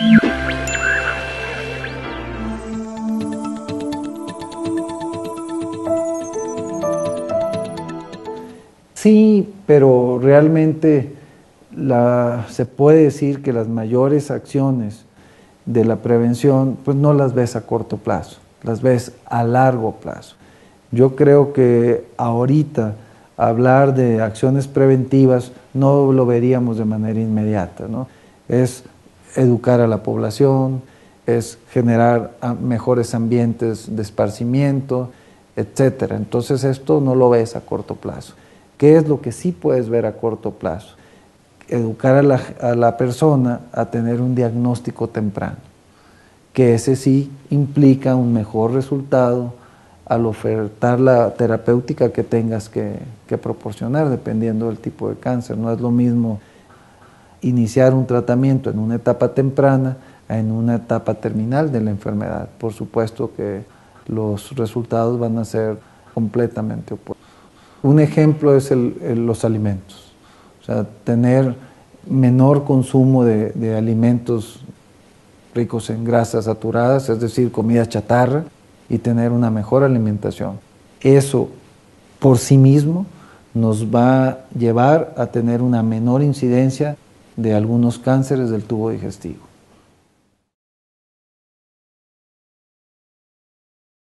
Sí, pero realmente se puede decir que las mayores acciones de la prevención, pues no las ves a corto plazo, las ves a largo plazo. Yo creo que ahorita hablar de acciones preventivas no lo veríamos de manera inmediata, ¿no? Es educar a la población, es generar mejores ambientes de esparcimiento, etcétera. Entonces esto no lo ves a corto plazo. ¿Qué es lo que sí puedes ver a corto plazo? Educar a la persona a tener un diagnóstico temprano, que ese sí implica un mejor resultado al ofertar la terapéutica que tengas que proporcionar, dependiendo del tipo de cáncer. No es lo mismo iniciar un tratamiento en una etapa temprana a en una etapa terminal de la enfermedad. Por supuesto que los resultados van a ser completamente opuestos. Un ejemplo es los alimentos, o sea, tener menor consumo de alimentos ricos en grasas saturadas, es decir, comida chatarra, y tener una mejor alimentación. Eso por sí mismo nos va a llevar a tener una menor incidencia de algunos cánceres del tubo digestivo.